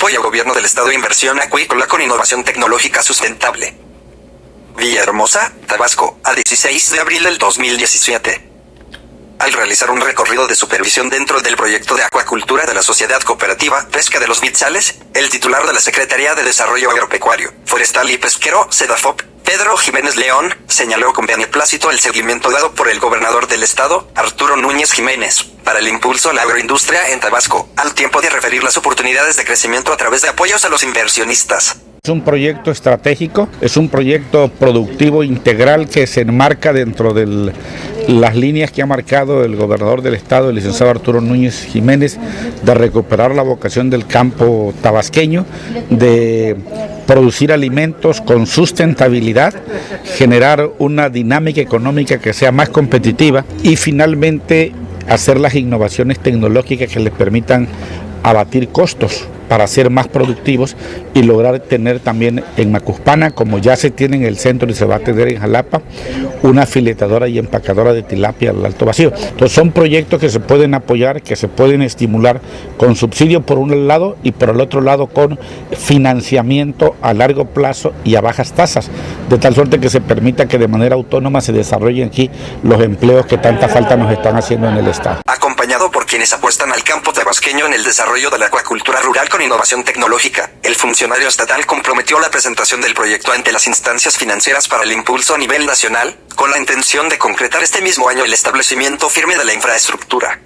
apoya al gobierno del estado inversión acuícola con innovación tecnológica sustentable. Villahermosa, Tabasco, a 16 de abril del 2017. Al realizar un recorrido de supervisión dentro del proyecto de acuacultura de la Sociedad Cooperativa Pesca de los Vitzales, el titular de la Secretaría de Desarrollo Agropecuario, Forestal y Pesquero, SEDAFOP, Pedro Jiménez León, señaló con beneplácito el seguimiento dado por el gobernador del estado, Arturo Núñez Jiménez, para el impulso a la agroindustria en Tabasco, al tiempo de referir las oportunidades de crecimiento a través de apoyos a los inversionistas. Es un proyecto estratégico, es un proyecto productivo integral que se enmarca dentro de las líneas que ha marcado el gobernador del estado, el licenciado Arturo Núñez Jiménez, de recuperar la vocación del campo tabasqueño, de producir alimentos con sustentabilidad, generar una dinámica económica que sea más competitiva y finalmente hacer las innovaciones tecnológicas que les permitan abatir costos para ser más productivos y lograr tener también en Macuspana, como ya se tiene en el centro y se va a tener en Jalapa, una filetadora y empacadora de tilapia al alto vacío. Entonces son proyectos que se pueden apoyar, que se pueden estimular con subsidio por un lado y por el otro lado con financiamiento a largo plazo y a bajas tasas, de tal suerte que se permita que de manera autónoma se desarrollen aquí los empleos que tanta falta nos están haciendo en el estado. Acompañado por quienes apuestan al campo tabasqueño en el desarrollo de la acuacultura rural con innovación tecnológica, el funcionario estatal comprometió la presentación del proyecto ante las instancias financieras para el impulso a nivel nacional, con la intención de concretar este mismo año el establecimiento firme de la infraestructura.